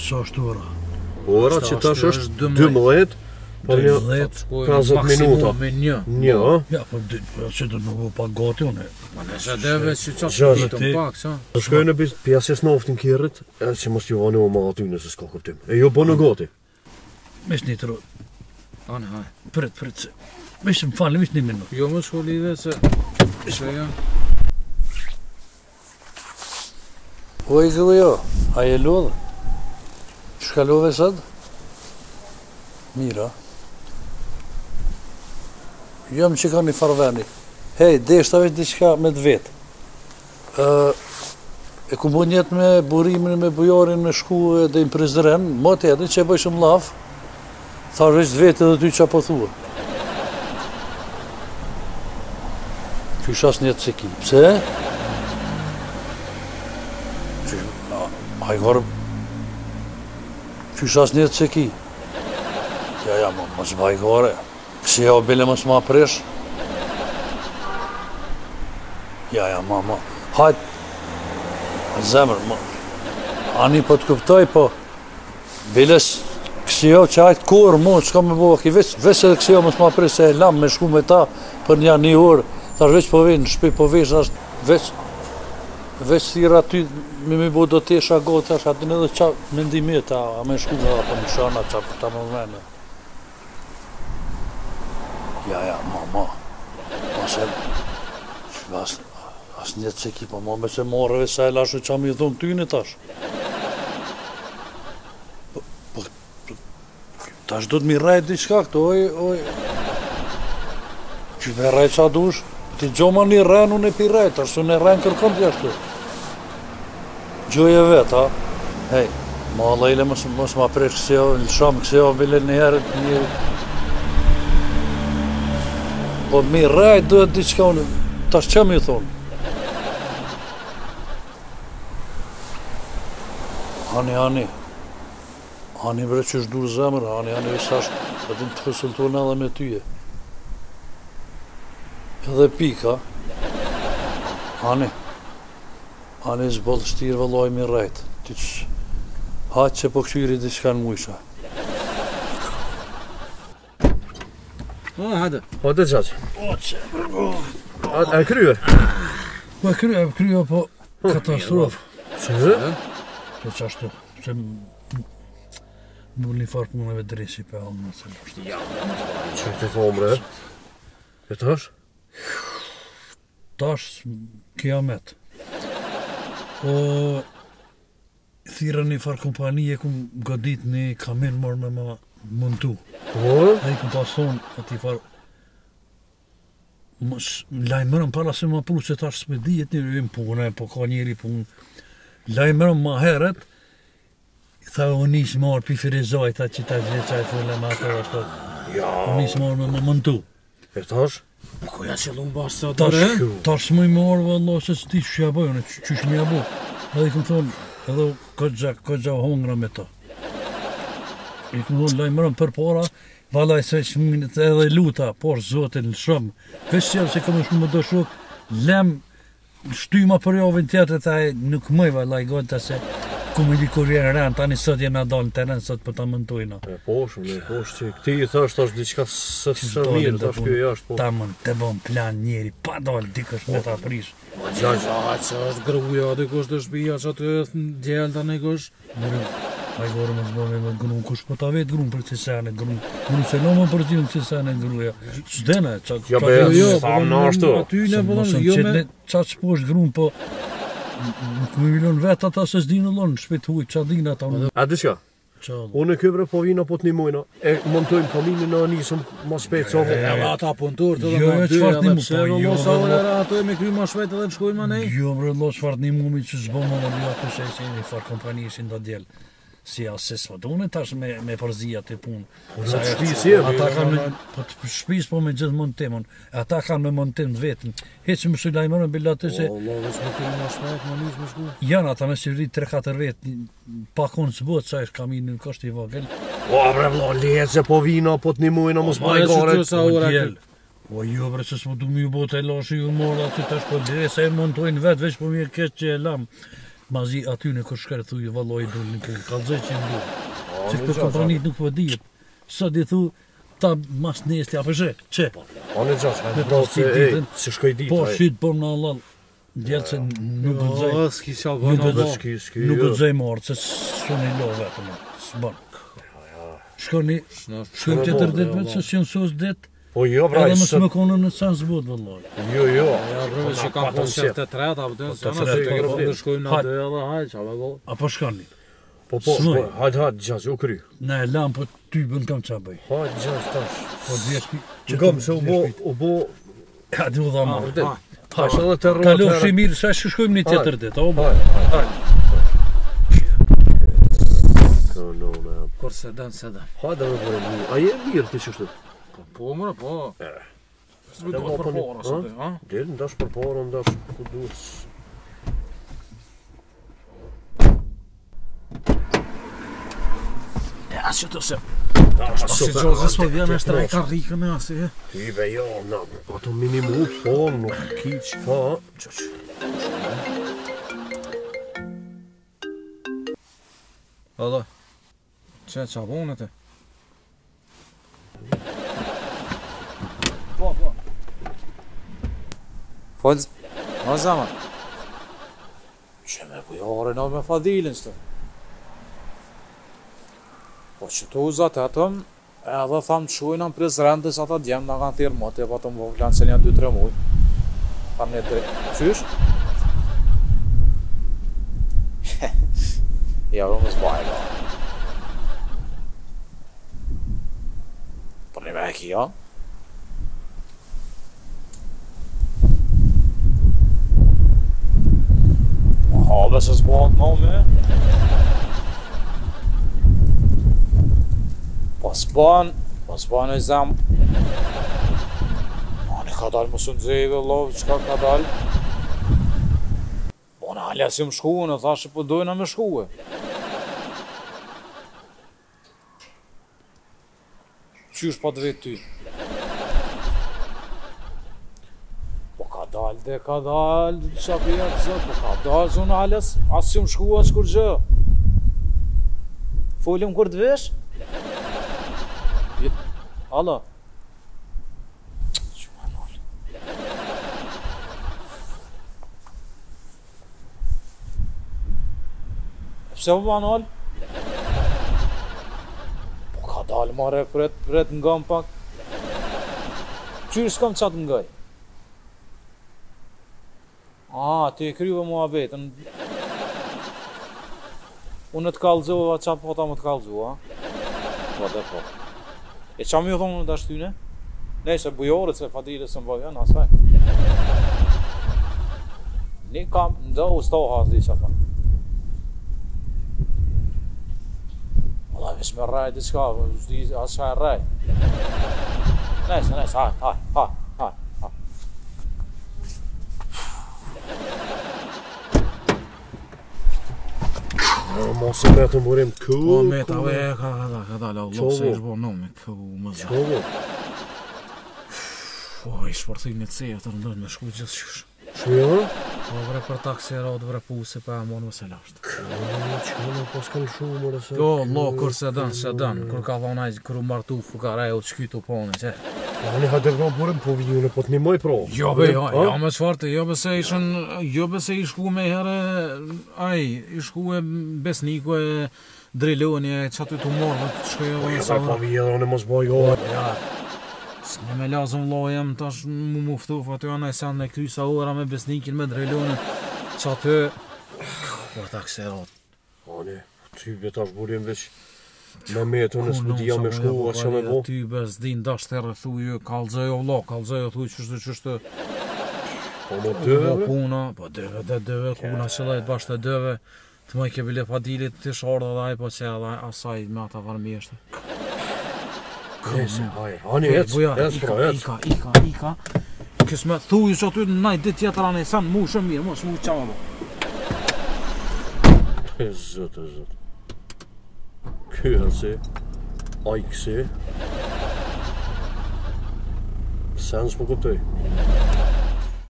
Sa është ora? Ora që tash është 12, për një 50 minuta. Me një. Ja, po që do të më pa gati unë. Ma nëse deve që qatë ditën pak, sa? Të shkojnë në pjesës noftin kjerët, e që mos t'ju vani o ma aty nëse s'ka kuptim. E jo po në gati. Mes një të rrë. Anë, haj. Prit. Mes më falë, mes një minut. Jo më shko lidhe se... ja. Oj, grujo, a je lodhë? Shka love sëtë? Mira. Jam që ka një farveni. Hej, deshta veç diqka me të vetë. E ku bu njetë me burimin, me bujarin, me shku dhe im prezren, ma tjetën që e bëjshëm laf, thash veç të vetë edhe ty që po thua. Qysh as njetë se ki. Pse? Hajgore, qysh as njetë se ki. Ja, mos bajgore. Kësi ja o bile mos ma presh. Ja, mama. Hajt. Zemër, ani po të kuptoj, po. Biles, kësi ja që hajt kur, mu, qka me bova ki veç edhe kësi ja mos ma presh, se e lam me shku me ta për një orë. Thash veç po veç, në shpi po veç, veç thira ty, me bo do t'esha gotë, thash atin edhe qa mendimi ta, a me shku me apo në shana, qa për ta më vene. Ja, mama, as njetë se ki, po ma me se marrëve sa e lashu qa mi thonë tyne tash. Po, tash do t'mi rajt diqka këto, oj. Që me rajt qa dush, ti gjoma një rajn, unë e pi rajt, tash unë e rajn kërkom t'ja shtu. Gjoje vet, ha? Hej, ma lejle mos ma presh kësjo, në shumë kësjo, bile një herët një... Po mi rajt duhet diqka unë, tash që mi thonë? Hani bre që është dur zemër, hani sash, edhe të konsultuar edhe me tyje. Edhe pika, hani zboll shtirë vëlloj mi rajt, ty që haqë që po këqyri diqka në mujsha. Hajde. Hajde qaqë. A krye? Po krye, po katastrofë. Që? Po qashtu, që më një farë punëve dresi për hamë në cëllë është. Që të thomë bre? E tash? Tash, kiamet. O, thira një farë kompanije ku godit një kamen morë me ma mëntu. A i ku pas thonë ati farë, lajmërëm para se ma pru që tash s'me dijet një rëjmë punë, po ka njeri punë. Lajmërëm ma heret, tha o nisë marë pi Firizaj, ta që ta gjithë qaj fulle ma të ashtë. O nisë marë me më mëntu. E tash? Po ko ja që lumë bashkë sa të re? Tash s'më i marë, vëllo, se s'ti që ja bëjë, që shmi ja bu. Edhe i këmë thonë, edhe këtë hongra me ta. I këmë thonë, lajmërëm për para, valaj se shminit edhe luta, por zotin në shumë. Vesë se këmë shumë më do shok, lem, shtyma për javën tjetër, ta nuk mëjva lajgonta se ku më di kur vjen rënd, tani sot jena dalë në teren, sot për ta mëntojna. Po shumë, që këti i thash tash diqka së mirë, tash kjo jashtë po. Ta mën të bëm plan njeri, pa dalë dikësh me ta prish. Që është gruja, dikush të shpija, që aty e djellë të nekosh. Hajgore më zbome me grun, kush po ta vetë grun për cisane, grun se në më përgjim cisane gruja. Qdene, ja be, thamë në ashtu. Mosëm qëtë qa që po është grun, po nuk me milion vetë ata se s'di në lonë, shpet huj, qa din ata. A diqka? Unë e këbre po vina po t'ni mujna, e montojmë kaminin në anisëm ma shpet qohë. E ata puntur të dhe ma dyja dhe pse më mos aurera ato e me kry ma shpet edhe në shkojnë ma nej? Jo bre lo qfar t'ni mumi që zbo më më lua të sheshe një farë kompani ishin da djelë. Si ases më dune tash me përzia të punë. Ata kanë me, po të shpis po me gjithë montimon, ata kanë me montim të vetën. Heqë më shu lajmërën bila të se... Janë ata me si rritë 3-4 vetë, pa konë së botë, sa ishë kaminin në kështë i vogël. O bre vlo, leze po vina, po t'ni mujna, mos bajgare. O jo bre, se s'po du mi u botë e lashe ju morë aty tash po lese e montojnë vetë, veç po mirë kesh që e lamë. Mazi aty në kërshkare thuj valloj dul në punë, kallëzoj që më duhet. Që këtë kompanit nuk po dihet. Sa di thu ta mas nesti apo zhe, çe. Onë gjashtë, si shkoj ditë. Po shit po në Allah. Djelë që nuk gëzaj. Nuk gëzaj morë, se s'unë i lo vetëm. S'bon. Shkoni tjetër ditë me që s'jën sos ditë. Po jo, pra, edhe mësë me konën në sens vot, vëlloj. Jo. Ja, brëve që kam koncert të tretë, apë të në shkojmë në dhe edhe hajtë, që apë apo shkoni? Po, hajtë, gjasë, u kry. Ne, lam, po ty bën kam qa bëj. Hajtë, gjasë, tash. Po, dhjesh që kam, se u bo... Ka di u dha marë. Tash edhe të rrë... Kalo shimirë, sa shkojmë një tjetër ditë, o bo. Kur se dan. Hajtë, edhe bërë mirë. A je mirë të qështu? Po, mëra, po. Së me dosh për porë, së të, ha? Delë, ndash për porë, ndash ku duhet. E, asë që të se... Asë që gjozës po vjen e shtrajka rikën e asë, e? Ibe, jo, na, ato minimu, po, nuk kiq, fa. Edhe, që qabonet e? Po. Fodz, o zaman. Që me bujare në me fadilin së të. Po që të uzat etëm, edhe thamë të shujnë në pres rëndës ata djemë nga kanë thirë mote, pa të më vëllanë se një 2-3 muj. Thamë një 3. Qysh? Ja, vë më zbaj, ba. Për një me e kia. Habe se s'bëhat ma me. Po s'ban e zem. Ani ka dal më së nëzeve, lov, qka ka dal. Po në halja si më shkuë, në thashe po dojna me shkuë. Qysh pa të vetë ty? Ka dal, qa përja të zë, po ka dal, zonë halës, asë që më shkua, s'kur gjë. Folim kur të vesh? Alo? Që më nalë? Pse më nalë? Po ka dal, mare, pret nga më pak. Qyrë s'kam qatë ngaj? Ti e kryve mua betën. Unë të kalëzohë, qa po ta më të kalëzohë, Po dhe po. E qa mi u thonë në të ashtyne? Ne se bujore, se fatire së më bëjën, asaj. Një kam, ndë u stoha, zi që ta. Allah, vesh me raj, diçka, asaj raj. Nese, haj. Mos e me të murim ku... Po me të ave e ka dala, Allah se ishë bo në me ku më zë. Qovo? Po, ishë përthim një cejë të rëndojnë me shku gjithë shush. Shjo? Po vre për taksirat, vre puse pa e monë më se lashtë. Qënë, po s'kan shumë mërë se... Jo, Allah, kur se dan, kur ka thonaj, kur u martu fukarej u të shkytu pone, që... Ani hajde nga burim, po vijune, po t'nimoj pro. Jo be, jo me qfartë, jo be se i shku me herë, i shku e besniku e driloni e që aty të morë, të shkoj e sa... Po vijë dhe në mos boj gojë. Ja, s'ne me lazëm lojem, tash mu muftu, fa të janë e sen me krysa ora me besnikin, me driloni, që aty... Kur ta kserat. Ani, ty be tash burim veç... Me metu në s'pudia me shku, asë që me bo? Ty bez din dash të rëthuj, kalzoj o lo, kalzoj o thuj qështë. Po më dëve? Po puna, po dëve, kuna që lajt bashkë të dëve, të më i ke bile fadilit të shordë dhe aj, po që edhe asaj me ata varmjeshte. Nese, hajë, ani ec pra, ec. Ika. Kësë me thuj që aty në najt dit tjetër anë e sanë, mu shumë mirë, mu shumë qama bo. E zëtë. Kësi, ajkësi, sen s'po kuptoj.